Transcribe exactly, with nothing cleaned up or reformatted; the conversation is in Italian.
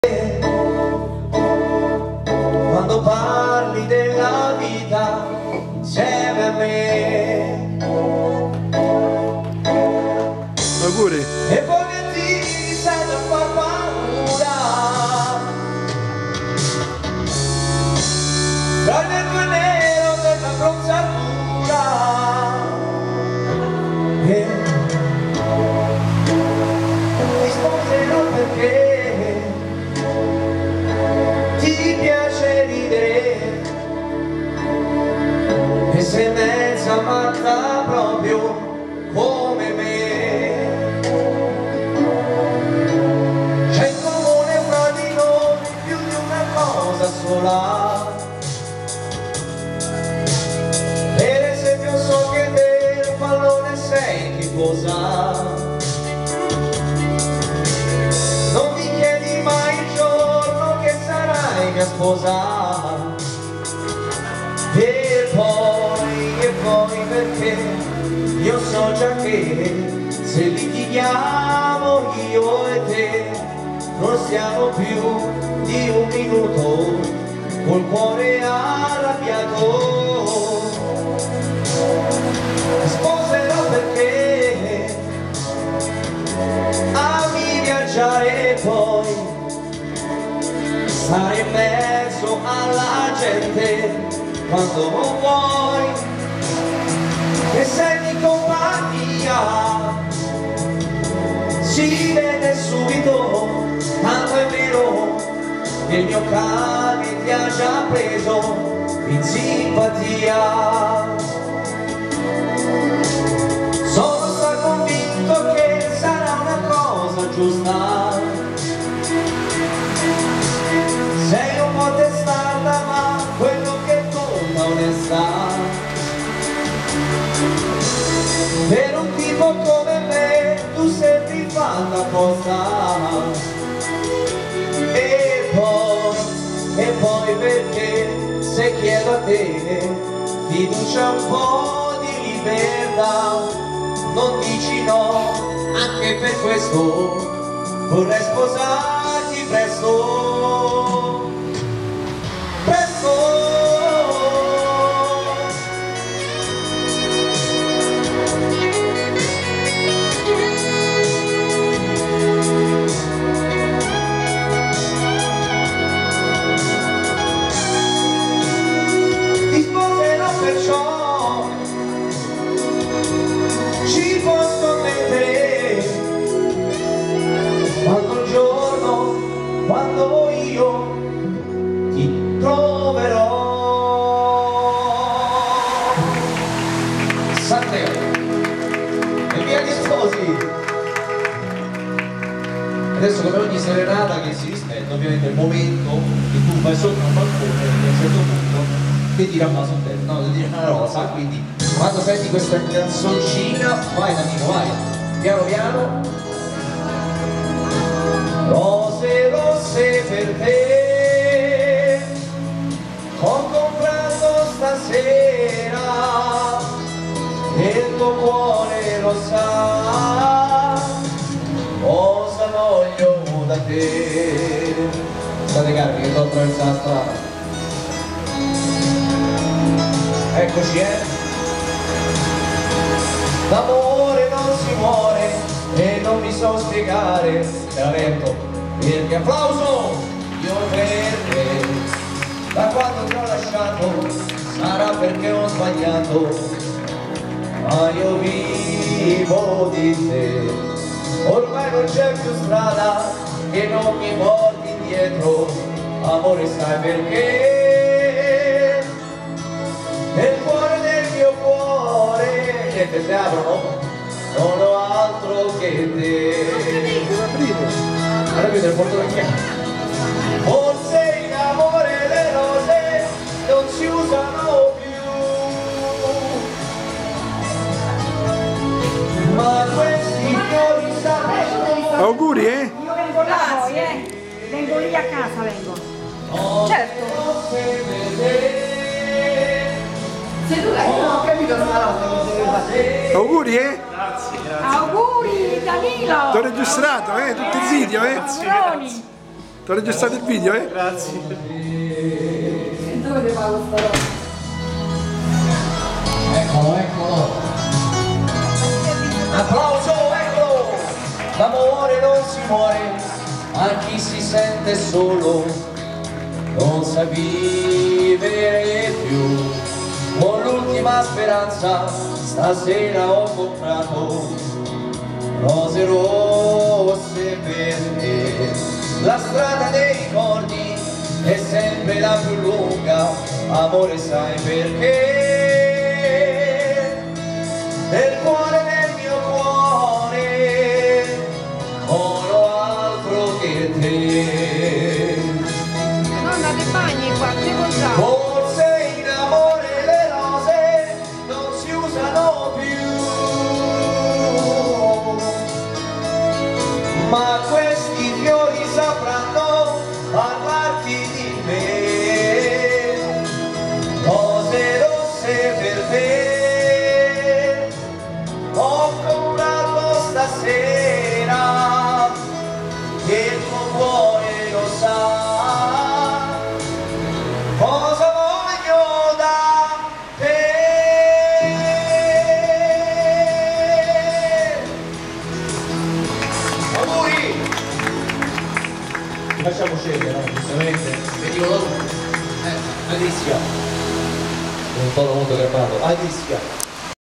Quando parli della vita insieme a me, auguri. e poi che ti sento far paura tra il nero e nero della bronzatura, e mi sposerò perché ti piace ridere e sei mezza matta proprio come me. C'è in comune fra di noi più di una cosa sola. Per esempio so che del pallone sei tifosa. Non mi chiedi mai il giorno che sarai mia sposa. E poi, e poi perché io so già che se litighiamo io e te non stiamo più di un minuto col cuore arrabbiato. Sposerò perché ami viaggiare e poi stare in mezzo alla gente quando non vuoi, e sei di compagnia, si vede subito, tanto è vero che il mio cane ti ha già preso in simpatia. Sono stato convinto che sarà una cosa giusta, sei un po' testarda ma quello che conta onestà. Per un tipo come me tu sembri fatta apposta. E poi, e poi perché se chiedo a te fiducia, un po' di libertà, non dici no, anche per questo vorrei sposarti presto. Presto. Ti sposerò perciò, ci può scommettere, quando un giorno, quando io ti troverò. Sant'Eo e via gli sposi. Adesso, come ogni serenata che si rispetta, ovviamente il momento che tu vai sotto un balcone e a un certo punto ti tira un vaso a te, no, ti tira una rosa, quindi quando senti questa canzoncina vai Danilo, vai, piano piano. Rose rosse per te ho comprato stasera e il tuo cuore lo sa, cosa voglio da te. State calmi che sto attraversando la strada. Eccoci, eh. L'amore non si muore e non mi so spiegare, te l'avverto, perché applauso io per te. Da quando ti ho lasciato sarà perché ho sbagliato, ma io vivo di te. Ormai non c'è più strada che non mi porti indietro, amore sai perché? Nel cuore del mio cuore, niente te aprono, non ho altro che te. Allora vedo il porto del chiaro. Forse in amore le rose non si usano più, ma questi fiori sanno. Auguri, eh? Io vengo là poi, eh? Vengo lì a casa, vengo. Certo. Se tu l'hai, non ho capito la roba che deve fare. Auguri, eh? Grazie, grazie. Auguri Danilo! T'ho registrato, eh? Tutti i video, eh? Auguroni! Ti ho registrato il video, eh? Grazie. E dove ti pago sta roba? Eccolo, eccolo. Applauso, eccolo. L'amore non si muore, a chi si sente solo non sa vivere più. Con l'ultima speranza stasera ho comprato rose rosse per te. La strada dei ricordi è sempre la più lunga, amore sai perché? Nel cuore del mio cuore non ho altro che te. Nonna, ti bagni qua, ti contrario. Forse in amore le rose non si usano più, ma questi fiori sapranno parlarti di me. Rose rosse per te ho comprato stasera, che il tuo cuore lo sa cosa voglio da te. Auguri! Ti facciamo scegliere, no? Giustamente. Vediamo dopo. Eh, Alicia. Un tono molto garbato. Alicia.